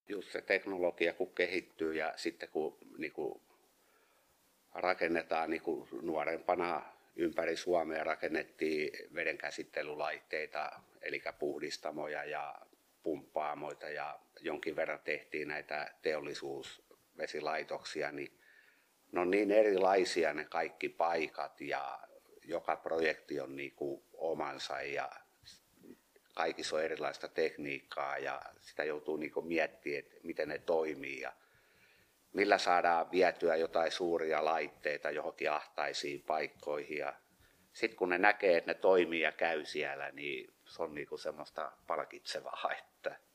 just se teknologia kun kehittyy ja sitten kun niin kuin rakennetaan niin kuin nuorempana ympäri Suomea rakennettiin vedenkäsittelylaitteita, eli puhdistamoja ja pumppaamoita ja jonkin verran tehtiin näitä teollisuusvesilaitoksia, niin ne on niin erilaisia ne kaikki paikat ja joka projekti on niin kuin omansa ja kaikissa on erilaista tekniikkaa ja sitä joutuu niin kuin miettimään, että miten ne toimii ja millä saadaan vietyä jotain suuria laitteita johonkin ahtaisiin paikkoihin. Ja sitten kun ne näkee, että ne toimii ja käy siellä, niin se on niin kuin semmoista palkitsevaa, että